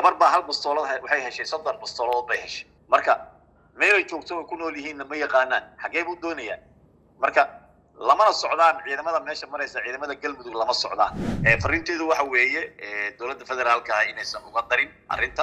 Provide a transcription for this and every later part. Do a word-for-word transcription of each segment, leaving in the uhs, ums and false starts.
gabar baa hal bastoolad waxay heshay soddon bastoolood bay heshay marka meelay joogto ku nool yihiin ma yaqaanaan xagee buu doonayaa marka lamana socdaan ciidamada meesha maraysa ciidamada galmudug lama socdaan ee fariinteedu waxa weeye dawladda federaalka ah inaysan uga darin arrinta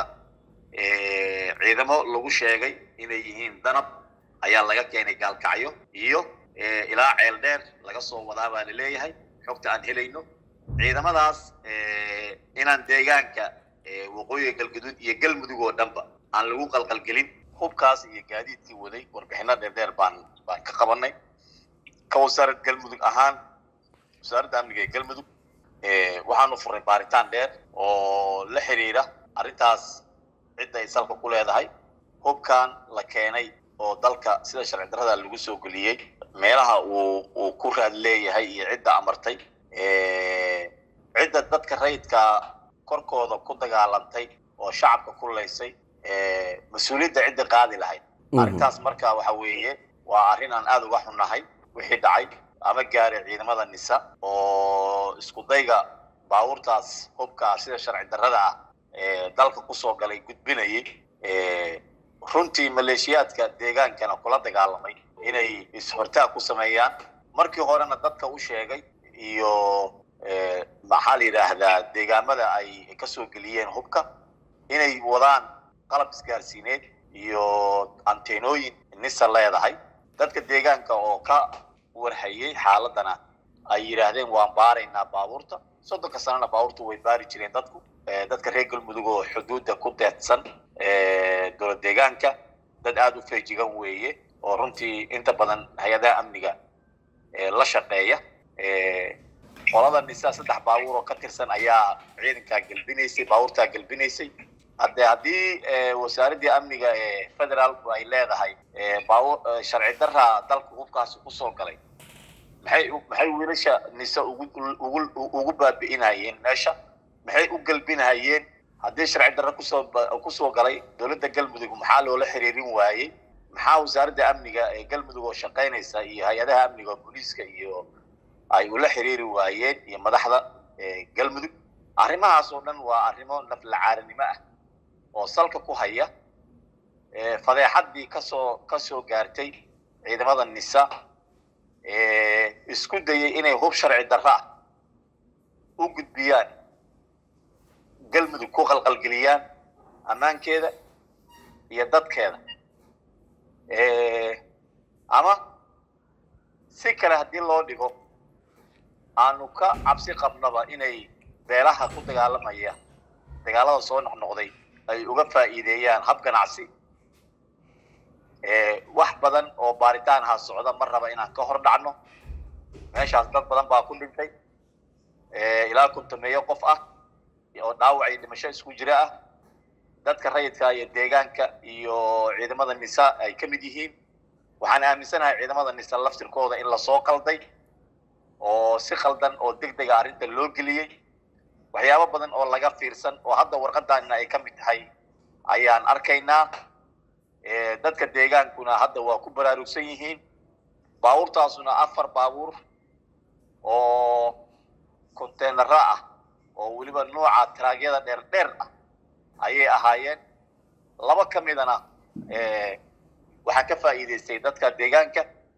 ee ciidamo lagu sheegay inay yihiin danab ayaa laga keenay gaalkacyo iyo ilaa ceel dheer laga soo wadaa baa la leeyahay xogta aan helayno ciidamadaas ee inaan deegaanka ee waqooyiga galgaduud iyo galmudug oo dhanba aan lagu qalqalgelin hubkaas iyo gaadiidkii waday warbixino dheer baan baan ka qabanay ka wasaaradda galmudug ahaan wasaaradda amniga ee galmudug ee waxaanu furay baaritaan dheer oo la xiriira arrintaas cidda ay salka ku leedahay hubkan la keenay oo dalka sida sharci darrada lagu soo geliyay meelaha uu uu ku raad leeyahay iyo cidda amartay ee cidda dadka rayidka korkooda ku dagaalantay oo shacabka ku leysay ee mas'uuliyadda cidda qaadi lahayd arrintaas marka waxa weeye waa arrin aan aad uga xunnahay wixii dhacay ama gaaray ciidamada nisa oo isku dayga baabuurtaas hubka sida sharci darrada ah ee dalka ku soo galay gudbinayay ee runtii maleeshiyaadka deegaankana kula dagaalamay inay is-hortaag ku sameeyaan markii horena dadka u sheegay iyo ee maxaa la yiraahdaa deegaamada ay ka soo geliyeen hubka inay wadaan qalab isgaarsiineed iyo anteenooyin nisa leedahay dadka deegaanka oo ka warhayay xaaladana ay yiraahdeen waan baaraynaa baabuurta soddonka sanana baabuurtu way baari jireen dadku dadka reer galmudug oo xuduudda ku deedsan ee dowlad deegaanka dad aad u feejigan weeye oo runtii inta badan hay'adaha amniga ee la shaqeeya ee qolada nisa saddex baabuur oo ka tirsan ayaa ciidanka galbinaysay baabuurta galbinaysay hadda hadii wasaaradda amniga ee federaalku ay leedahay ee baabuur sharci darra dalka hubkaas ku soo galay maxay maxay wiilasha nisa ugu ugu ugu baabi'inayeen meesha maxay u galbinayeen hadii sharci darra ku soo ku soo galay dawladda galmudug maxaa loola xiriirin waayay maxaa wasaaradda amniga ee galmudug oo shaqeynaysa iyo hay'adaha amniga booliiska iyo ay ula xiriiri waayeen iyo madaxda ee galmudug arrimahaas oo dhan waa arrimo nafla caarinimo ah oo salka ku haya ee fadeexadii ka soo ka soo gaartay ciidamada nisa ee isku dayay inay hub sharci darra u gudbiyaan galmudug ku qalqalgeliyaan ammaankeeda iyo dadkeeda ee ama si kale haddii loo dhigo aanu ka cabsi qabnaba inay beelaha ku dagaalamaya dagaalada soo noqnoqday ay uga faa'iideeyaan hab ganacsi ee wax badan oo baaritaan ha socda mar raba inaan ka hor dhacno meeshaas dad badan baa ku dhintay ee ilaa kuntameeyo qof ah oo dhaawac iyo dhimasho isku jira ah dadka rayidka iyo deegaanka iyo ciidamada nisa ay ka mid yihiin waxaan aaminsanahay ciidamada nisa laftirkooda in la soo qalday oo si qaldan oo degdeg ah arrinta loo geliyay waxyaabo badan oo laga fiirsan oo hadda warqadaana ay ka mid tahay ayaan arkaynaa ee dadka deegaankuna hadda waa ku baraarugsan yihiin baabuurtaasuna afar baabuur oo container ah oo waliba nooca traagyada dheer dheer ah ayay ahaayeen laba ka midana ee waxa ka faa'iideystay dadka deegaanka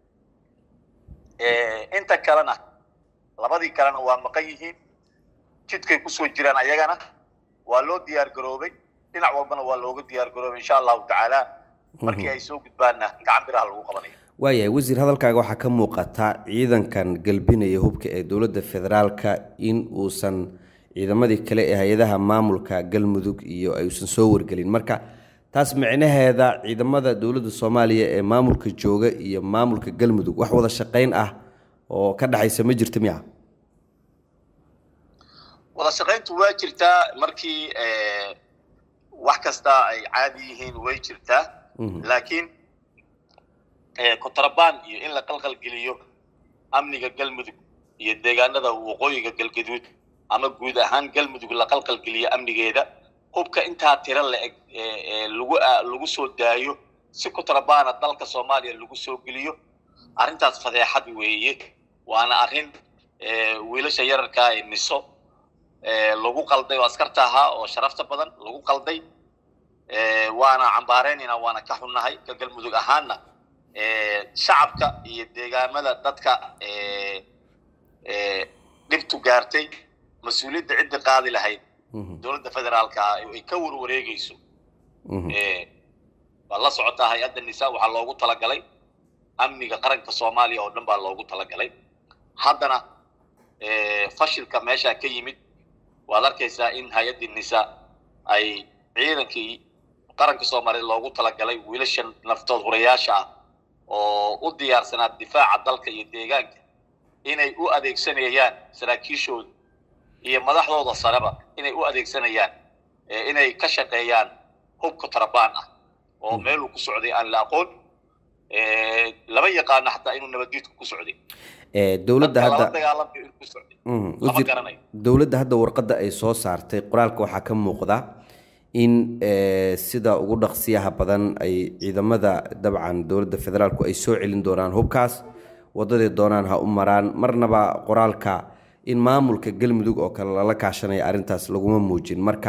ee inta kalena labadii kalena waa maqan yihiin jidkay ku soo jiraan ayagana waa loo diyaar garoobay dhinac walbana waa looga diyaar garoobay insha Allah ta'ala markii ay soo gudbaana gacan biraha lagu qabanayo waayahay wasiir hadalkaaga waxaa ka muuqata ciidankan galbinaya hubka ee dowladda federaalka in uusan ciidamadii kale ee hay'adaha maamulka galmudug iyo aysan soo wargelin marka taas macnaheeda ciidamada dowladda Soomaaliya ee maamulka jooga iyo maamulka galmudug wax wada shaqeyn ah oo ka dhaxaysa ma jirto miya wada shaqeyntu waa jirtaa markii ee wax kasta ay caadi yihiin way jirtaa laakiin ee kontrabaan iyo in la qalqal geliyo amniga galmudug iyo deegaanada waqooyiga galgaduud ama guud ahaan galmudug la qalqal geliyo amnigeeda hubka inta tira la ee lagu lagu soo daayo si kontrabaan dalka Soomaaliya lagu soo geliyo arrintaas fadeexad weeye waana arrin ee wiilasha yararka ay niso lagu qalday oo askarta ahaa oo sharafta badan lagu qalday waana cambaareynayna waana ka xunnahay ka galmudug ahaana shacabka iyo deegaamada dadka dhibtu gaartay mas-uuliyadda cidda qaadi lahayd dowladda federaalka ay ka warwareegayso waa la socotaa hay-adda nisaa waxaa loogu talagalay amniga qaranka soomaaliya oo dhan baa loogu talagalay haddana fashilka meesha ka yimid waad arkaysaa in hay-addii nisaa ay ciidankii qaranka soomaaliya loogu talagalay wiilashan naftood hurayaasha ah oo u diyaarsanaa difaaca dalka iyo deegaanka inay u adeegsanayaan saraakiishooda iyo madaxdooda sareba inay u adeegsanayaan inay ka shaqeeyaan hubka tarabaan ah oo meel uu ku socday aan la aqoon lama yaqaano xataa inuu nabadgeedku ku socday dowladda hadda dowladda hadda warqadda ay soo saartay qoraalka waxaa ka muuqda in sida ugu dhaqsiyaha badan ay ciidamada dabcan dowladda federaalku ay soo celin doonaan hubkaas wadadii doonaan ha u maraan marnaba qoraalka in maamulka galmudug oo kale lala kaashanaya arrintaas laguma muujin marka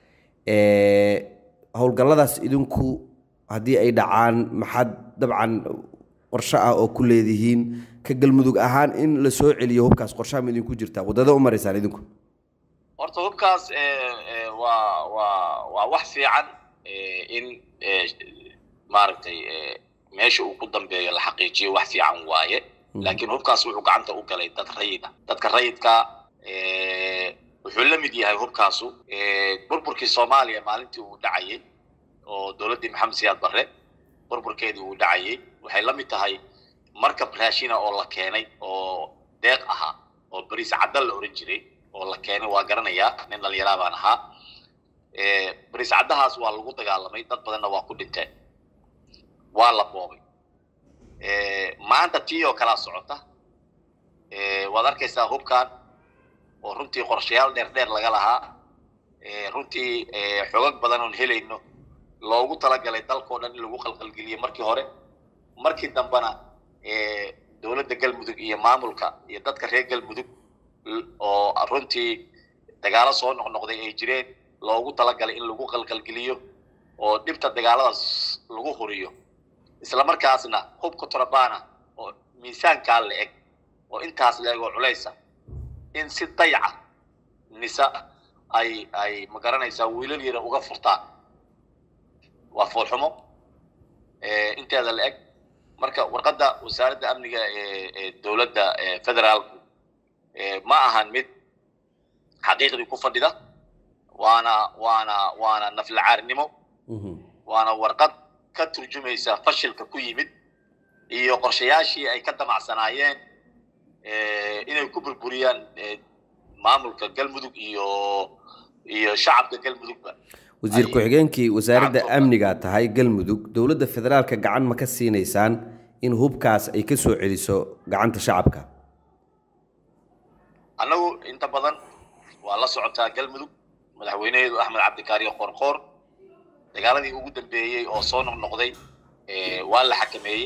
howlgalladaas idinku haddii ay dhacaan maxaad dabcan qorshe ah oo ku leedihiin ka galmudug ahaan in la soo celiyo hubkaas qorshaha ma idinku jirtaa waddada u maraysaan idinku horta hubkaas waa waa waa wax fiican in maaragtay meesha uu ku dambeeyo la xaqiijiyo wax fiican waaye laakiin hubkaas wuxuu gacanta u galay dad rayid ah dadka rayidka wuxuu la mid yahay hubkaasu burburkii soomaaliya maalintii uu dhacayay oo dowladdii maxamed siyaad barre burburkeedii uu dhacayay waxay la mid tahay markab raashina oo la keenay oo deeq ahaa oo bariis cadal la oran jiray oo la keenay waa garanayaa nin dhalinyara baan ahaa bariis caddahaas waa lagu dagaalamay dad badanna waa ku dhinteen waa la boobay maanta tii oo kalaa socota waad arkaysaa hubkan oo runtii qorshayaal dheer dheer laga lahaa runtii xogag badan oon helayno loogu talagalay dalkoo dhan in lagu qalqalgeliyo markii hore markii dambena dowladda galmudug iyo maamulka iyo dadka reer galmudug oo runtii dagaalo soo noqnoqday ay jireen loogu talagalay in lagu qalqalgeliyo oo dhibta dagaaladaas lagu huriyo isla markaasna hubka tarabana oo miisaankaa la eg oo intaas la eg oo culaysa in si dayaca nisa ay ay ma garanaysaa wiilal yara uga furtaan waa foolxumo inteeda la eg marka warqadda wasaaradda amniga ee dowladda federaalku ma ahan mid xaqiiqdii ku fadhida waana waana waana naflacaarnimo waana warqad ka turjumaysa fashilka ku yimid iyo qorshayaashii ay ka damacsanaayeen inay ku burburiyaan maamulka galmudug iyo iyo shacabka galmudugba wasiir ku-xigeenkii wasaaradda amniga tahay galmudug dowladda federaalka gacan ma ka siinaysaan in hubkaas ay ka soo celiso gacanta shacabka annagu inta badan waa la socotaa galmudug madaxweynaheedu axmed cabdikaariyo qoorqoor dagaaladii ugu dambeeyey oo soo noqnoqday waa la xakameeyey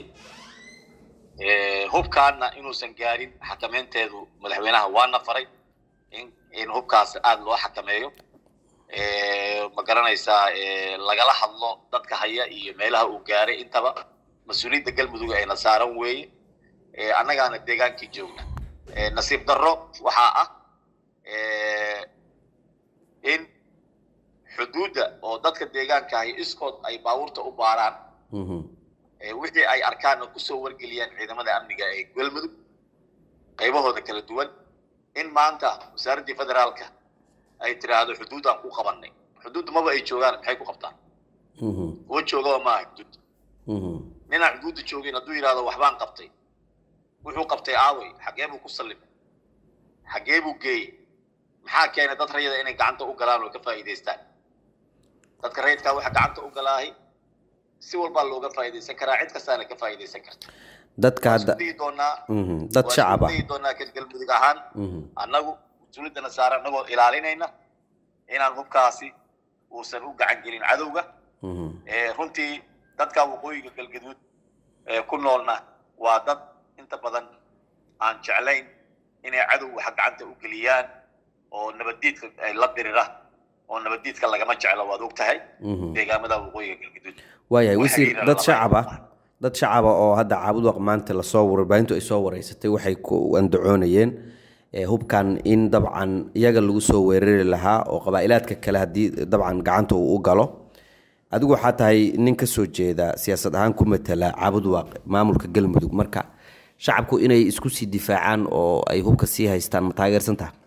hubkaana inuusan gaarin xakameynteedu madaxweynaha waana faray in in hubkaas aada loo xakameeyo ma garanaysaa lagala hadlo dadka haya iyo meelaha uu gaaray intaba mas-uuliyadda galmudug ayna saaran weeye annagaana deegaankii joogna nasiib darro waxaa ah in xuduudda oo dadka deegaanka ahi iskood ay baabuurta u baaraan wixii ay arkaanna kusoo wargeliyaan ciidamada amniga ee galmudug qaybahooda kala duwan in maanta wasaaraddii federaalka ay tiraahdo xuduuddaan ku qabanay xuduudda maba ay joogaan maxay ku qabtaan kuwa joogaba maaha xuduudda ninaan xuduudda joogin hadduu yidhahdo waxbaan qabtay wuxuu qabtay aaway xaggee buu ku sallimay xaggee buu geeyey maxaa keenay dad rayida inay gacanta u galaan oo ka faa'iidaystaan dadka rayidkaa waxa gacanta u galaahay si walbaa looga faa'iidaysan karaa cid kastaana ka faa'iidaysan karta dadka hadda dad shacab ah doonaa ka galmudug ahaan annagu mas-uuliyaddana saaran annagoo ilaalinayna inaan hubkaasi uusan u gacan gelin cadowga runtii dadka waqooyiga galgaduud ku noolna waa dad inta badan aan jeclayn inay cadow waxa gacanta u geliyaan oo nabadiidka ay la dirira oo nabadiidka lagama jeclo waad ogtahay deegaamada waqooyiga galgaduud waayahay wasiir dad shacab ah dad shacab ah oo hadda caabud waq maanta la soo warbaahintu ay soo wareysatay waxay ku andacoonayeen hubkan in dabcan iyaga lagu soo weerari lahaa oo qabaa'ilaadka kale haddii dabcan gacanta uu u galo adigu waxaa tahay nin ka soo jeeda siyaasad ahaan ku matala caabud waq maamulka galmudug marka shacabku inay isku sii difaacaan oo ay hubka sii haystaan ma taageersan tahay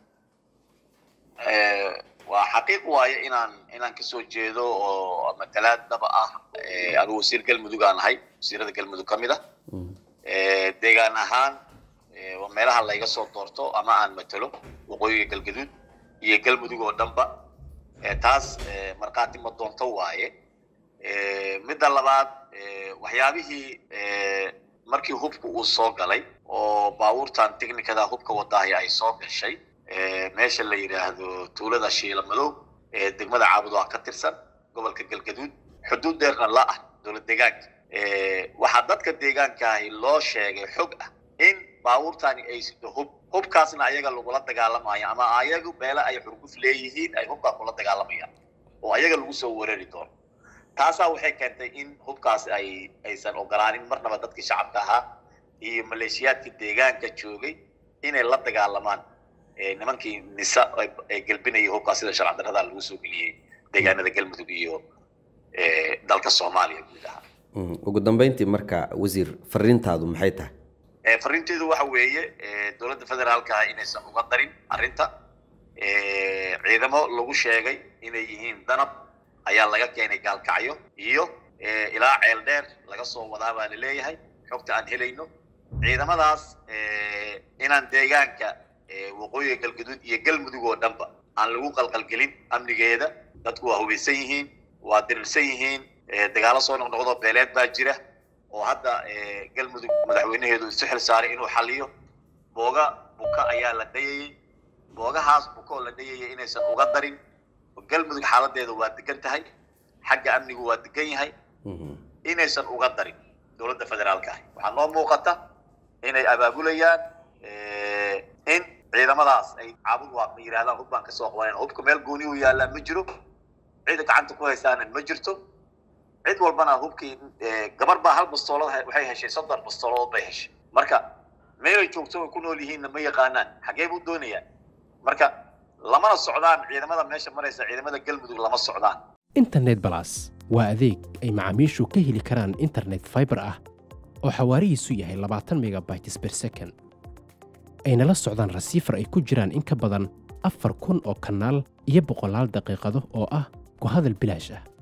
waa xaqiiq waaye inaan inaan ka soo jeedo oo matalaad daba ah anigu wasiir galmudug aan ahay wasiirada galmudug ka mid ah deegaan ahaan waa meelaha layga soo doorto ama aan matalo waqooyiga galgaduud iyo galmudug oo dhanba taas markhaati ma doonto waaye midda labaad waxyaabihii markii hubku uu soo galay oo baabuurtan technicada hubka wadaahi ay soo gashay meesha la yiraahdo tuulada Shiila Madow ee degmada Caabud Waaq ka tirsan gobolka Galgaduud xuduud dheerna la ah dowlad deegaanka ee waxa dadka deegaanka ah loo sheegay xog ah in baabuurtani ay sido hub hubkaasna ayaga lagu la dagaalamayo ama ayagu beela ay xurguf leeyihiin ay hubka kula dagaalamayaan oo ayaga lagu soo weerari doono taasa waxay keentay in hubkaas ay aysan ogolaanin marnaba dadka shacabka ahaa iyo maleeshiyaadka deegaanka joogay inay la dagaalamaan nimankii nisa ay galbinayay hubkaas sida sharci darrada lagu soo geliyay deegaanada galmudug iyo dalka Soomaaliya gudaha ugu dambeyntii marka wasiir fariintaadu maxay tahay ee fariinteedu waxa weeye dowladda federaalka inaysan uga darin arinta ee ciidamo lagu sheegay inay yihiin danab ayaa laga keenay gaalkacyo iyo ilaa ceel dheer laga soo wadaa baa leeyahay xogta aan helayno ciidamadaas inaan deegaanka waqooyiga galgaduud iyo galmudug oo dhanba aan lagu qalqalgelin amnigeeda dadku waa hubeysan yihiin waa dirirsan yihiin dagaalo soo noqnoqdo beeleed baa jira oo hadda galmudug madaxweynaheedu isu xil saaray inuu xaliyo booga buka ayaa la dayay boogahaas buka oo la dayay inaysan uga darin galmudug xaaladeedu waa degan tahay xagga amnigu waa degan yahay inaysan uga darin dowladda federaalka waxaa noo muuqata inay abaabulayaan in ciidamadaas ay Caabud Waaq yiraahdaan hubban ka soo qabanayaan hubka meel gooni u yaala ma jiro cid gacanta ku haystaan ma jirto cid walbana hubkii gabar baa hal bastoolad waxay heshay soddon bastoolad bay heshay marka meel ay joogto ku nool yihiin ma yaqaanaan xagee buu doonayaan marka lamana socdaan ciidamada meesha maraysa ciidamada galmudug lama socdaan internet plus waa adeeg ay macaamiishu ka heli karaan internet fiber ah oo xawaarihiisu yahay labaatan megabytes per second ayna la socdaan rasiifar ay ku jiraan in ka badan afar kun oo kanaal iyo boqolaal daqiiqado oo ah ku hadal bilaash ah